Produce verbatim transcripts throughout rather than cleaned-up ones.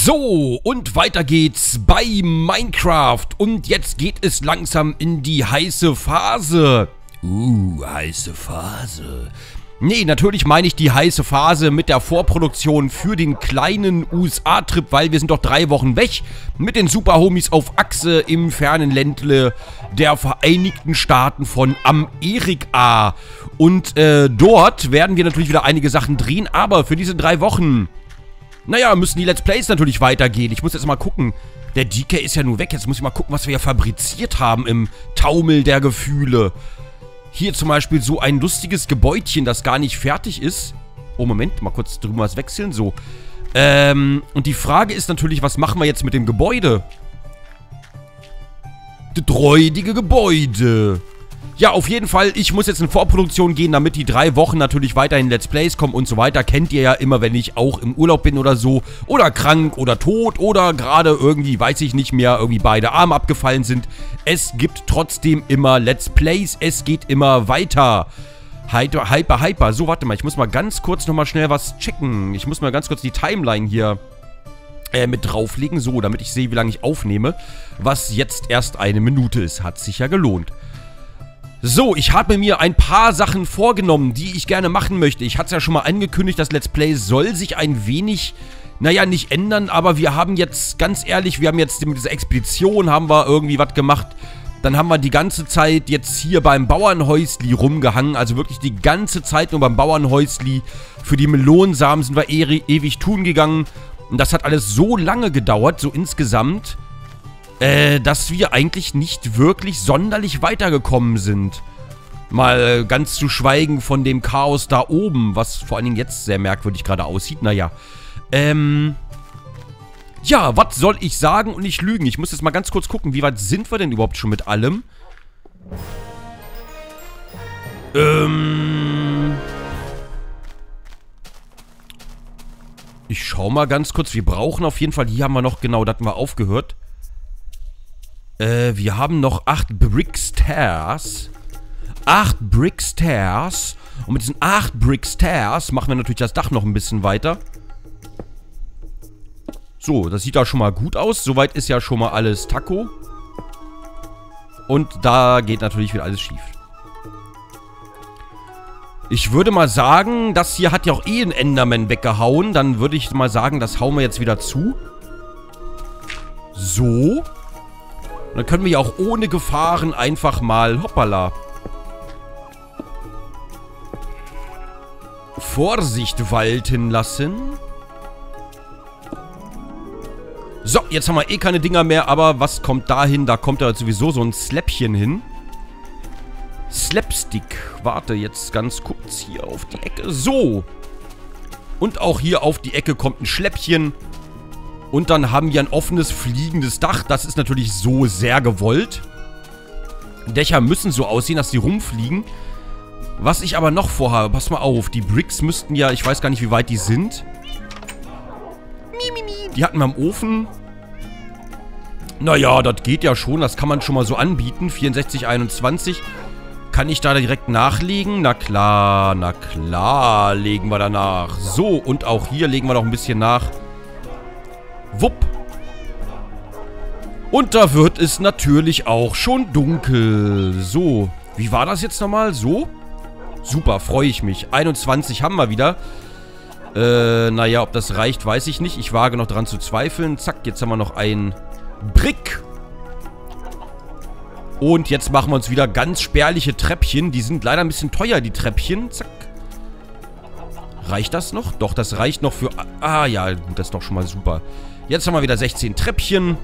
So, und weiter geht's bei Minecraft. Und jetzt geht es langsam in die heiße Phase. Uh, heiße Phase. Nee, natürlich meine ich die heiße Phase mit der Vorproduktion für den kleinen U S A-Trip, weil wir sind doch drei Wochen weg mit den Super-Homies auf Achse im fernen Ländle der Vereinigten Staaten von Amerika. Und äh, dort werden wir natürlich wieder einige Sachen drehen, aber für diese drei Wochen, naja, müssen die Let's Plays natürlich weitergehen. Ich muss jetzt mal gucken, der D K ist ja nur weg, jetzt muss ich mal gucken, was wir ja fabriziert haben im Taumel der Gefühle. Hier zum Beispiel so ein lustiges Gebäudchen, das gar nicht fertig ist. Oh, Moment, mal kurz drüben was wechseln. So. Ähm, und die Frage ist natürlich, was machen wir jetzt mit dem Gebäude? Das räudige Gebäude. Ja, auf jeden Fall, ich muss jetzt in Vorproduktion gehen, damit die drei Wochen natürlich weiterhin Let's Plays kommen und so weiter. Kennt ihr ja immer, wenn ich auch im Urlaub bin oder so. Oder krank oder tot oder gerade irgendwie, weiß ich nicht mehr, irgendwie beide Arme abgefallen sind. Es gibt trotzdem immer Let's Plays, es geht immer weiter. Hyper, hyper, hyper. So, warte mal, ich muss mal ganz kurz nochmal schnell was checken. Ich muss mal ganz kurz die Timeline hier äh, mit drauflegen, so, damit ich sehe, wie lange ich aufnehme. Was jetzt erst eine Minute ist. Hat sich ja gelohnt. So, ich habe mir ein paar Sachen vorgenommen, die ich gerne machen möchte. Ich hatte es ja schon mal angekündigt, das Let's Play soll sich ein wenig, naja, nicht ändern, aber wir haben jetzt, ganz ehrlich, wir haben jetzt mit dieser Expedition, haben wir irgendwie was gemacht. Dann haben wir die ganze Zeit jetzt hier beim Bauernhäusli rumgehangen, also wirklich die ganze Zeit nur beim Bauernhäusli. Für die Melonensamen sind wir e ewig tun gegangen. Und das hat alles so lange gedauert, so insgesamt, Äh, dass wir eigentlich nicht wirklich sonderlich weitergekommen sind. Mal ganz zu schweigen von dem Chaos da oben, was vor allen Dingen jetzt sehr merkwürdig gerade aussieht. Naja, ähm... ja, was soll ich sagen und nicht lügen? Ich muss jetzt mal ganz kurz gucken, wie weit sind wir denn überhaupt schon mit allem? Ähm... Ich schau mal ganz kurz. Wir brauchen auf jeden Fall, hier haben wir noch, genau, da hatten wir aufgehört. Äh, wir haben noch acht Brick Stairs. Acht Brick Stairs. Und mit diesen acht Brick Stairs machen wir natürlich das Dach noch ein bisschen weiter. So, das sieht da schon mal gut aus. Soweit ist ja schon mal alles Taco. Und da geht natürlich wieder alles schief. Ich würde mal sagen, das hier hat ja auch eh ein Enderman weggehauen. Dann würde ich mal sagen, das hauen wir jetzt wieder zu. So. Und dann können wir ja auch ohne Gefahren einfach mal, hoppala, Vorsicht walten lassen. So, jetzt haben wir eh keine Dinger mehr, aber was kommt da hin? Da kommt ja sowieso so ein Släppchen hin. Slapstick. Warte, jetzt ganz kurz hier auf die Ecke. So. Und auch hier auf die Ecke kommt ein Schläppchen. Und dann haben wir ein offenes, fliegendes Dach. Das ist natürlich so sehr gewollt. Dächer müssen so aussehen, dass die rumfliegen. Was ich aber noch vorhabe, pass mal auf. Die Bricks müssten ja, ich weiß gar nicht, wie weit die sind. Die hatten wir im Ofen. Naja, das geht ja schon. Das kann man schon mal so anbieten. vierundsechzig einundzwanzig. Kann ich da direkt nachlegen? Na klar, na klar legen wir danach. So, und auch hier legen wir noch ein bisschen nach. Wupp. Und da wird es natürlich auch schon dunkel. So, wie war das jetzt nochmal? So? Super, freue ich mich. einundzwanzig haben wir wieder. Äh, naja, ob das reicht, weiß ich nicht. Ich wage noch dran zu zweifeln. Zack, jetzt haben wir noch ein Brick. Und jetzt machen wir uns wieder ganz spärliche Treppchen. Die sind leider ein bisschen teuer, die Treppchen. Zack. Reicht das noch? Doch, das reicht noch für... Ah, ja, gut, das ist doch schon mal super. Jetzt haben wir wieder sechzehn Treppchen.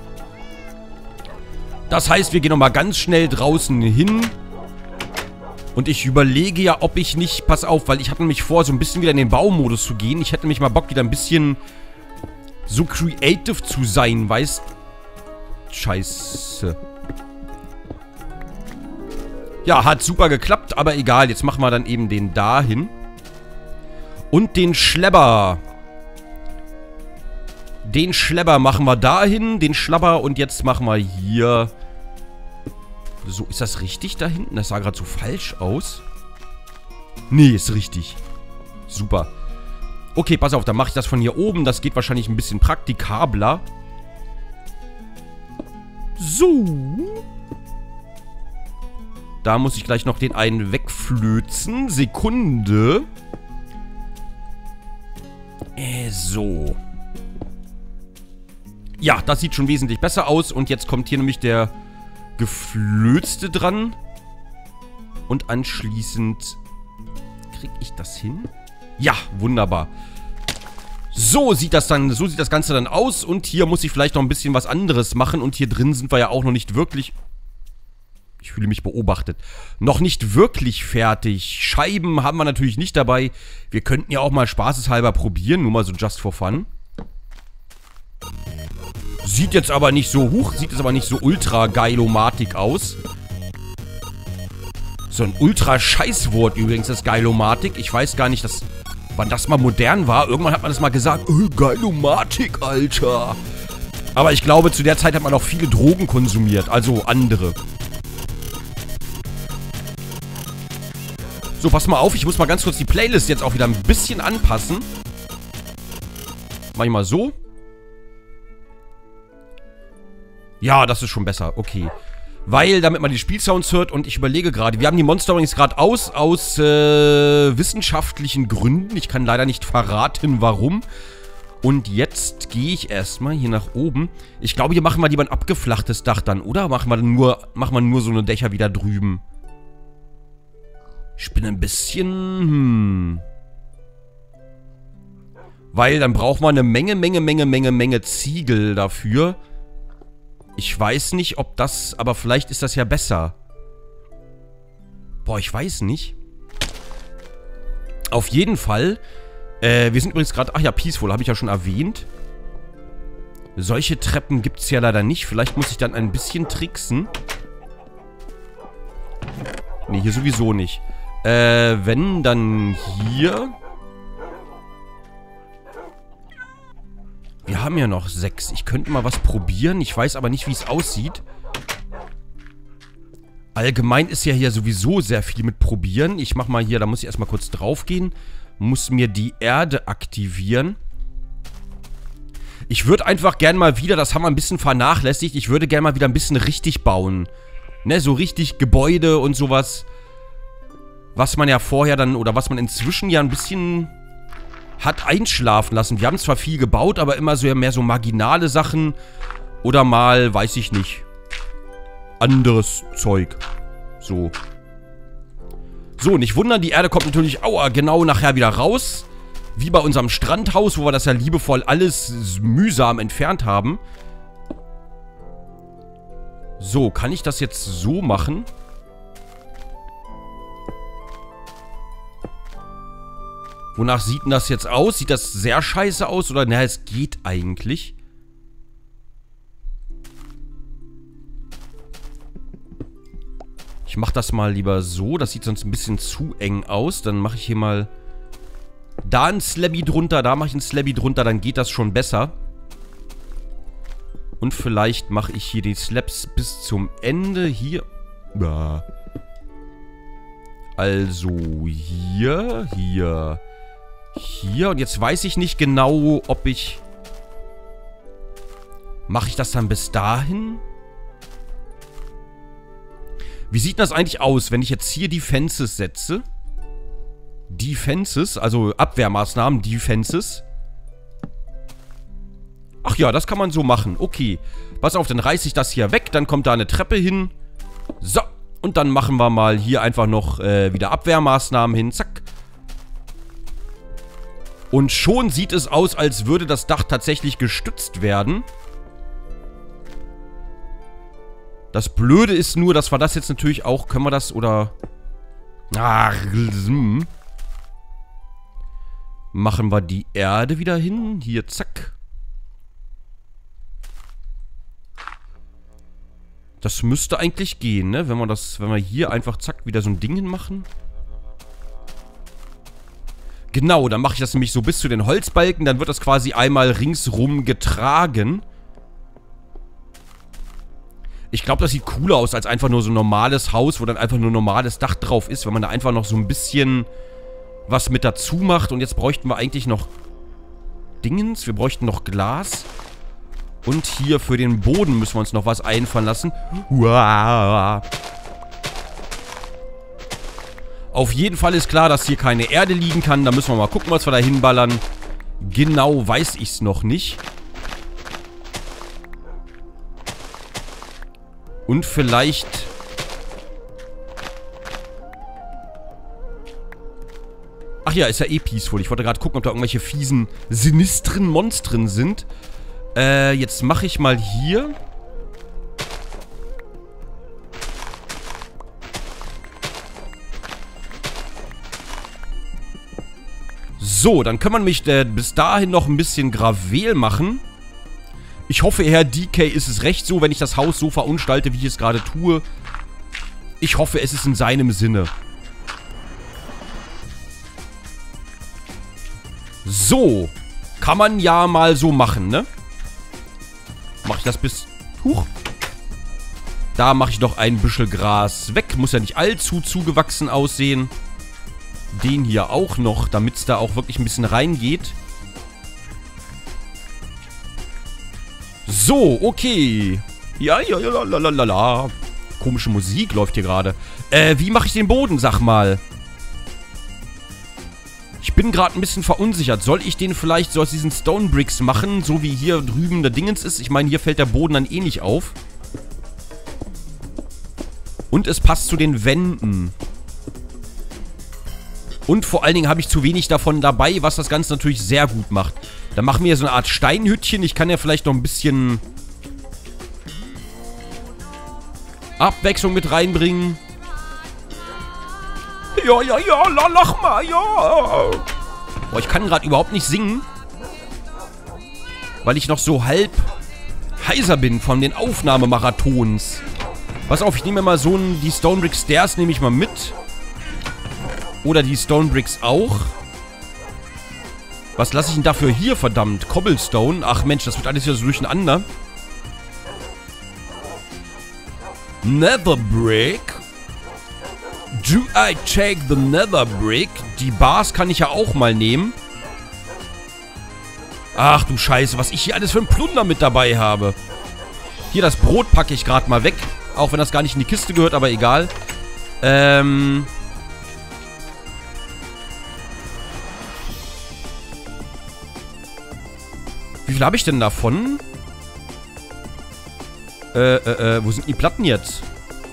Das heißt, wir gehen nochmal ganz schnell draußen hin. Und ich überlege ja, ob ich nicht... Pass auf, weil ich hatte nämlich vor, so ein bisschen wieder in den Baumodus zu gehen. Ich hätte nämlich mal Bock, wieder ein bisschen so creative zu sein, weißt? Scheiße. Ja, hat super geklappt, aber egal. Jetzt machen wir dann eben den dahin. Und den Schlepper. Den Schlepper machen wir dahin. Den Schlapper. Und jetzt machen wir hier... So, ist das richtig da hinten? Das sah gerade so falsch aus. Nee, ist richtig. Super. Okay, pass auf, dann mache ich das von hier oben. Das geht wahrscheinlich ein bisschen praktikabler. So. Da muss ich gleich noch den einen wegflözen. Sekunde. Äh, so. Ja, das sieht schon wesentlich besser aus. Und jetzt kommt hier nämlich der Geflözte dran. Und anschließend... Krieg ich das hin? Ja, wunderbar. So sieht das dann, so sieht das Ganze dann aus. Und hier muss ich vielleicht noch ein bisschen was anderes machen. Und hier drin sind wir ja auch noch nicht wirklich... Ich fühle mich beobachtet. Noch nicht wirklich fertig. Scheiben haben wir natürlich nicht dabei. Wir könnten ja auch mal spaßeshalber probieren. Nur mal so just for fun. Sieht jetzt aber nicht so hoch. Sieht jetzt aber nicht so ultra geilomatik aus. So ein ultra Scheißwort übrigens, das Geilomatik. Ich weiß gar nicht, dass, wann das mal modern war. Irgendwann hat man das mal gesagt. Oh, Geilomatik, Alter. Aber ich glaube, zu der Zeit hat man auch viele Drogen konsumiert. Also andere. So, pass mal auf. Ich muss mal ganz kurz die Playlist jetzt auch wieder ein bisschen anpassen. Mach ich mal so. Ja, das ist schon besser. Okay. Weil, damit man die Spielsounds hört und ich überlege gerade, wir haben die Monster übrigens gerade aus, aus äh, wissenschaftlichen Gründen. Ich kann leider nicht verraten, warum. Und jetzt gehe ich erstmal hier nach oben. Ich glaube, hier machen wir lieber ein abgeflachtes Dach dann, oder? Machen wir nur, machen wir nur so eine Dächer wieder drüben. Ich bin ein bisschen... Hm. Weil dann braucht man eine Menge, Menge, Menge, Menge, Menge Ziegel dafür. Ich weiß nicht, ob das... Aber vielleicht ist das ja besser. Boah, ich weiß nicht. Auf jeden Fall. Äh, wir sind übrigens gerade... Ach ja, Peaceful, habe ich ja schon erwähnt. Solche Treppen gibt es ja leider nicht. Vielleicht muss ich dann ein bisschen tricksen. Nee, hier sowieso nicht. Äh, wenn, dann hier. Wir haben ja noch sechs. Ich könnte mal was probieren. Ich weiß aber nicht, wie es aussieht. Allgemein ist ja hier sowieso sehr viel mit probieren. Ich mach mal hier, da muss ich erstmal kurz drauf gehen. Muss mir die Erde aktivieren. Ich würde einfach gern mal wieder, das haben wir ein bisschen vernachlässigt, ich würde gern mal wieder ein bisschen richtig bauen. Ne, so richtig Gebäude und sowas. Was man ja vorher dann, oder was man inzwischen ja ein bisschen hat einschlafen lassen. Wir haben zwar viel gebaut, aber immer so ja mehr so marginale Sachen. Oder mal, weiß ich nicht, anderes Zeug. So. So, nicht wundern, die Erde kommt natürlich, aua, genau nachher wieder raus. Wie bei unserem Strandhaus, wo wir das ja liebevoll alles mühsam entfernt haben. So, kann ich das jetzt so machen? Wonach sieht denn das jetzt aus? Sieht das sehr scheiße aus? Oder, naja, es geht eigentlich. Ich mache das mal lieber so. Das sieht sonst ein bisschen zu eng aus. Dann mache ich hier mal da ein Slabby drunter, da mache ich ein Slabby drunter. Dann geht das schon besser. Und vielleicht mache ich hier die Slabs bis zum Ende. Hier. Also hier, hier, hier. Und jetzt weiß ich nicht genau, ob ich... Mache ich das dann bis dahin? Wie sieht das eigentlich aus, wenn ich jetzt hier Defenses setze? Defenses, also Abwehrmaßnahmen, Defenses. Ach ja, das kann man so machen. Okay. Pass auf, dann reiße ich das hier weg. Dann kommt da eine Treppe hin. So. Und dann machen wir mal hier einfach noch äh, wieder Abwehrmaßnahmen hin. Zack. Und schon sieht es aus, als würde das Dach tatsächlich gestützt werden. Das Blöde ist nur, dass wir das jetzt natürlich auch... Können wir das oder... Ach, hm. Machen wir die Erde wieder hin. Hier, zack. Das müsste eigentlich gehen, ne? Wenn wir das, wenn wir hier einfach zack wieder so ein Ding hinmachen. Genau, dann mache ich das nämlich so bis zu den Holzbalken. Dann wird das quasi einmal ringsrum getragen. Ich glaube, das sieht cooler aus als einfach nur so ein normales Haus, wo dann einfach nur ein normales Dach drauf ist. Wenn man da einfach noch so ein bisschen was mit dazu macht. Und jetzt bräuchten wir eigentlich noch Dingens. Wir bräuchten noch Glas. Und hier für den Boden müssen wir uns noch was einfallen lassen. Uah. Auf jeden Fall ist klar, dass hier keine Erde liegen kann. Da müssen wir mal gucken, was wir da hinballern. Genau weiß ich es noch nicht. Und vielleicht... Ach ja, ist ja eh peaceful. Ich wollte gerade gucken, ob da irgendwelche fiesen, sinistren Monstren sind. Äh, jetzt mache ich mal hier... So, dann kann man mich äh, bis dahin noch ein bisschen Gravel machen. Ich hoffe, Herr D K, ist es recht so, wenn ich das Haus so verunstalte, wie ich es gerade tue. Ich hoffe, es ist in seinem Sinne. So, kann man ja mal so machen, ne? Mache ich das bis... Huch. Da mache ich noch ein Büschel Gras weg. Muss ja nicht allzu zugewachsen aussehen. Den hier auch noch, damit es da auch wirklich ein bisschen reingeht. So, okay. Ja, ja, ja, la, la, la, la. Komische Musik läuft hier gerade. Äh, wie mache ich den Boden, sag mal? Ich bin gerade ein bisschen verunsichert. Soll ich den vielleicht so aus diesen Stone Bricks machen, so wie hier drüben der Dingens ist? Ich meine, hier fällt der Boden dann eh nicht auf. Und es passt zu den Wänden. Und vor allen Dingen habe ich zu wenig davon dabei, was das Ganze natürlich sehr gut macht. Dann machen wir hier so eine Art Steinhütchen. Ich kann ja vielleicht noch ein bisschen Abwechslung mit reinbringen. Ja, ja, ja, lach mal, ja. Boah, ich kann gerade überhaupt nicht singen. Weil ich noch so halb heiser bin von den Aufnahmemarathons. Pass auf, ich nehme mal so ein, die Stone Brick Stairs nehme ich mal mit. Oder die Stone Bricks auch. Was lasse ich denn dafür hier, verdammt? Cobblestone. Ach Mensch, das wird alles wieder so durcheinander. Nether Brick. Do I take the Nether Brick? Die Bars kann ich ja auch mal nehmen. Ach du Scheiße, was ich hier alles für ein Plunder mit dabei habe. Hier, das Brot packe ich gerade mal weg. Auch wenn das gar nicht in die Kiste gehört, aber egal. Ähm... Wie viel habe ich denn davon? Äh, äh, äh, wo sind die Platten jetzt?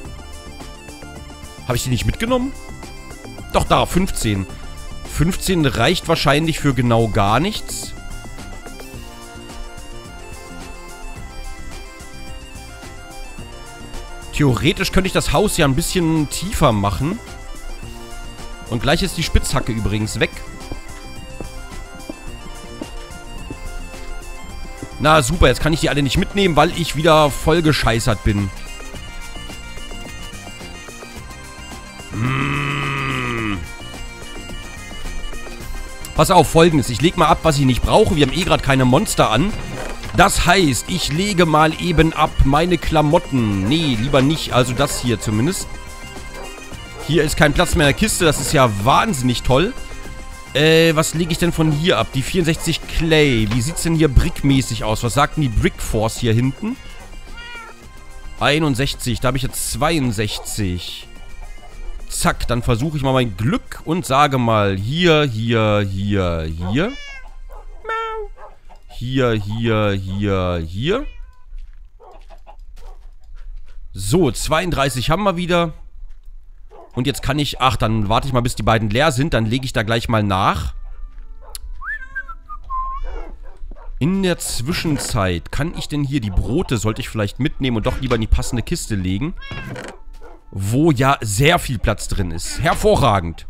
Habe ich die nicht mitgenommen? Doch, da, fünfzehn. fünfzehn reicht wahrscheinlich für genau gar nichts. Theoretisch könnte ich das Haus ja ein bisschen tiefer machen. Und gleich ist die Spitzhacke übrigens weg. Na super, jetzt kann ich die alle nicht mitnehmen, weil ich wieder voll gescheißert bin. Mmh. Pass auf, Folgendes. Ich lege mal ab, was ich nicht brauche. Wir haben eh gerade keine Monster an. Das heißt, ich lege mal eben ab meine Klamotten. Nee, lieber nicht. Also das hier zumindest. Hier ist kein Platz mehr in der Kiste. Das ist ja wahnsinnig toll. Äh, was lege ich denn von hier ab? Die vierundsechzig Clay. Wie sieht's denn hier brickmäßig aus? Was sagt denn die Brick Force hier hinten? einundsechzig. Da habe ich jetzt zweiundsechzig. Zack, dann versuche ich mal mein Glück und sage mal hier, hier, hier, hier. Hier, hier, hier, hier. So, zweiunddreißig haben wir wieder. Und jetzt kann ich... Ach, dann warte ich mal, bis die beiden leer sind. Dann lege ich da gleich mal nach. In der Zwischenzeit kann ich denn hier die Brote, sollte ich vielleicht mitnehmen und doch lieber in die passende Kiste legen. Wo ja sehr viel Platz drin ist. Hervorragend.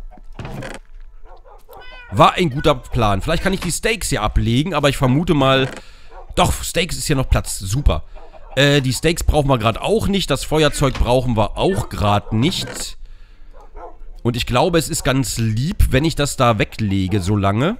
War ein guter Plan. Vielleicht kann ich die Steaks hier ablegen, aber ich vermute mal... Doch, Steaks ist hier noch Platz. Super. Äh, die Steaks brauchen wir gerade auch nicht. Das Feuerzeug brauchen wir auch gerade nicht. Und ich glaube, es ist ganz lieb, wenn ich das da weglege so lange.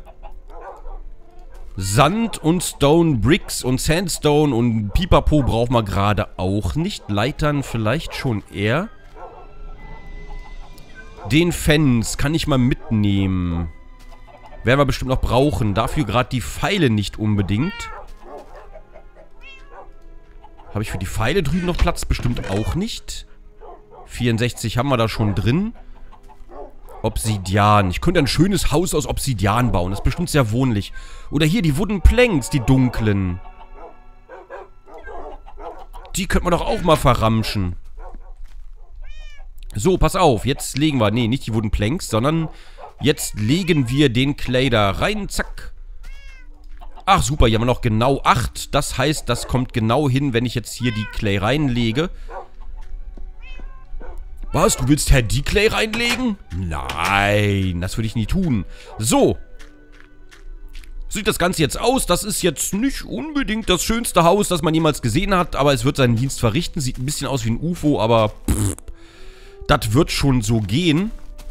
Sand und Stone Bricks und Sandstone und Pipapo brauchen wir gerade auch nicht. Leitern vielleicht schon eher. Den Fans kann ich mal mitnehmen. Werden wir bestimmt noch brauchen. Dafür gerade die Pfeile nicht unbedingt. Habe ich für die Pfeile drüben noch Platz? Bestimmt auch nicht. vierundsechzig haben wir da schon drin. Obsidian. Ich könnte ein schönes Haus aus Obsidian bauen. Das ist bestimmt sehr wohnlich. Oder hier die Wooden Planks, die dunklen. Die könnte man doch auch mal verramschen. So, pass auf. Jetzt legen wir... Nee, nicht die Wooden Planks, sondern... Jetzt legen wir den Clay da rein. Zack. Ach, super. Hier haben wir noch genau acht. Das heißt, das kommt genau hin, wenn ich jetzt hier die Clay reinlege. Was? Du willst Herr die Clay reinlegen? Nein, das würde ich nie tun. So. Sieht das Ganze jetzt aus. Das ist jetzt nicht unbedingt das schönste Haus, das man jemals gesehen hat. Aber es wird seinen Dienst verrichten. Sieht ein bisschen aus wie ein U F O, aber... Pff, das wird schon so gehen.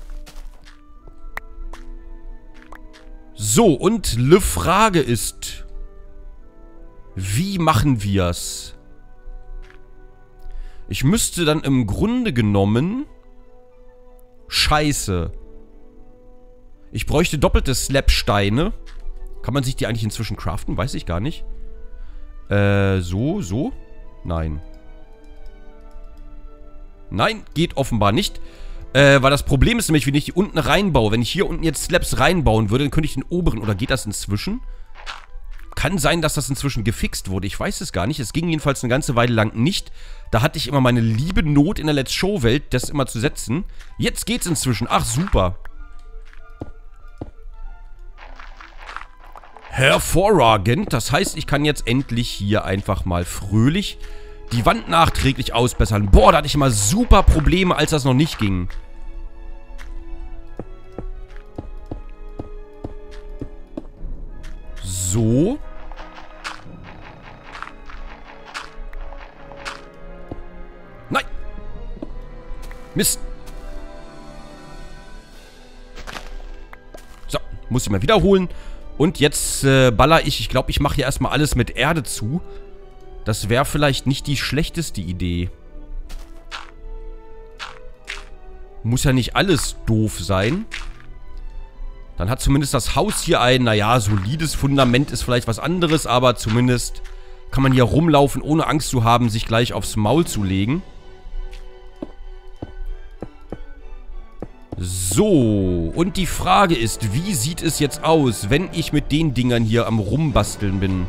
So, und die Frage ist, wie machen wir's? Ich müsste dann im Grunde genommen... Scheiße. Ich bräuchte doppelte Slabsteine. Kann man sich die eigentlich inzwischen craften? Weiß ich gar nicht. Äh, so, so? Nein. Nein, geht offenbar nicht. Äh, weil das Problem ist nämlich, wenn ich die unten reinbaue. Wenn ich hier unten jetzt Slabs reinbauen würde, dann könnte ich den oberen... Oder geht das inzwischen? Kann sein, dass das inzwischen gefixt wurde. Ich weiß es gar nicht. Es ging jedenfalls eine ganze Weile lang nicht. Da hatte ich immer meine liebe Not in der Let's Show-Welt, das immer zu setzen. Jetzt geht's inzwischen. Ach, super. Hervorragend. Das heißt, ich kann jetzt endlich hier einfach mal fröhlich die Wand nachträglich ausbessern. Boah, da hatte ich immer super Probleme, als das noch nicht ging. So. Nein. Mist. So, muss ich mal wiederholen. Und jetzt äh, baller ich. Ich glaube, ich mache hier erstmal alles mit Erde zu. Das wäre vielleicht nicht die schlechteste Idee. Muss ja nicht alles doof sein. Dann hat zumindest das Haus hier ein, naja, solides Fundament ist vielleicht was anderes, aber zumindest kann man hier rumlaufen, ohne Angst zu haben, sich gleich aufs Maul zu legen. So, und die Frage ist, wie sieht es jetzt aus, wenn ich mit den Dingern hier am Rumbasteln bin?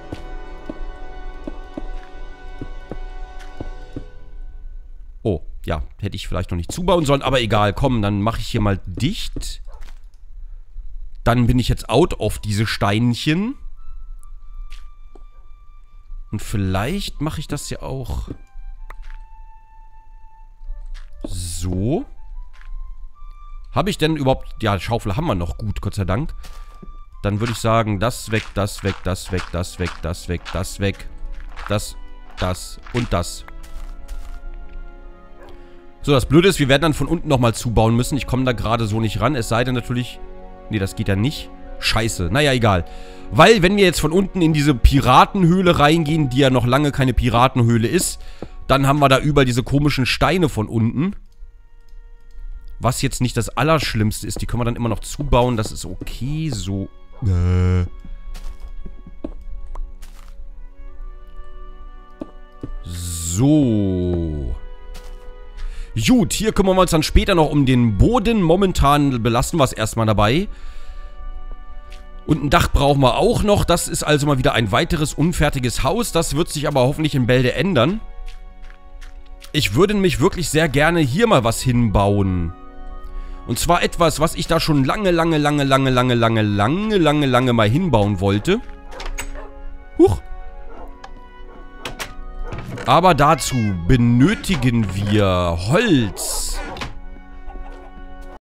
Oh, ja, hätte ich vielleicht noch nicht zubauen sollen, aber egal, komm, dann mache ich hier mal dicht. Dann bin ich jetzt out auf diese Steinchen. Und vielleicht mache ich das ja auch so. Habe ich denn überhaupt... Ja, Schaufel haben wir noch gut, Gott sei Dank. Dann würde ich sagen, das weg, das weg, das weg, das weg, das weg, das weg. Das, das und das. So, das Blöde ist, wir werden dann von unten nochmal zubauen müssen. Ich komme da gerade so nicht ran. Es sei denn natürlich... Nee, das geht ja nicht. Scheiße. Naja, egal. Weil, wenn wir jetzt von unten in diese Piratenhöhle reingehen, die ja noch lange keine Piratenhöhle ist, dann haben wir da überall diese komischen Steine von unten. Was jetzt nicht das Allerschlimmste ist. Die können wir dann immer noch zubauen. Das ist okay. So. Äh. So. Gut, hier kümmern wir uns dann später noch um den Boden. Momentan belassen wir es erstmal dabei. Und ein Dach brauchen wir auch noch. Das ist also mal wieder ein weiteres unfertiges Haus. Das wird sich aber hoffentlich in Bälde ändern. Ich würde nämlich wirklich sehr gerne hier mal was hinbauen. Und zwar etwas, was ich da schon lange, lange, lange, lange, lange, lange, lange, lange, lange mal hinbauen wollte. Huch. Aber dazu benötigen wir Holz.